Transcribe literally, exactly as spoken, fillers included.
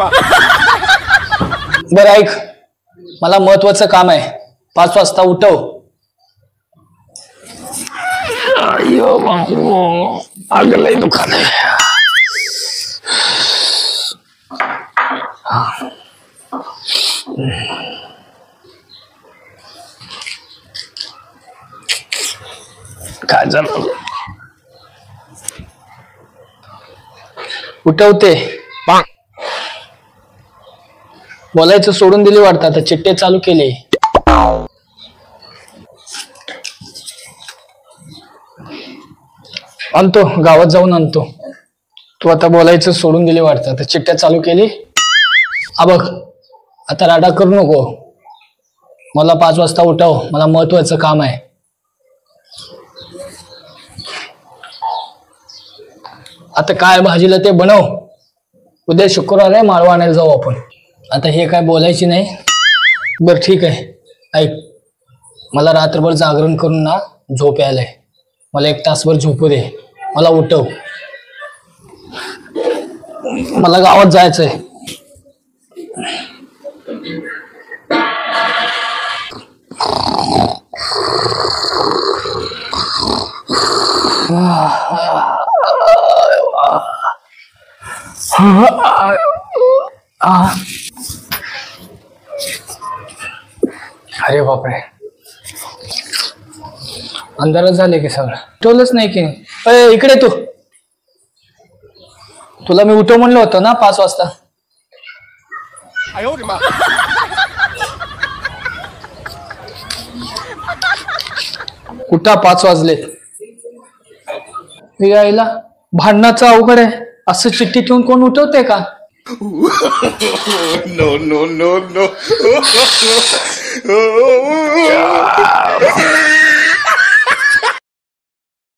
बरं ऐक, मला महत्वाचं काम आहे, पाच वाजता उठव. अयो बाबू, आगलंय दुकान आहे. काय झालं? उठवते. बोलायचं सोडून दिली वाटतं, आता चिट्टे चालू केले. आणतो, गावात जाऊन आणतो. तू आता बोलायचं सोडून दिली वाटतं, आता चिट्ट्या चालू केली. हा बघ, आता राडा करू नको. मला पाच वाजता उठव, मला महत्वाचं काम आहे. आता काय भाजीला ते बनव. उद्या शुक्रवार आहे, माळवा आणायला जाऊ आपण. आता हे काय बोलायची नाही. बर ठीक आहे, ऐक, मला रात्रभर जागरण करून ना झोप यायलाय. मला एक तासभर झोपू दे, मला उठव. मला गावात जायचंय. अरे बापरे, अंधारच झाले की सगळं. उठवलंच नाही की. अरे इकडे तू, तुला मी उठव म्हणलं होतं ना पाच वाजता. कुठं पाच वाजले? मी यायला भांडणाचं अवघड आहे. असं चिठ्ठी ठेवून कोण उठवते का? No no no no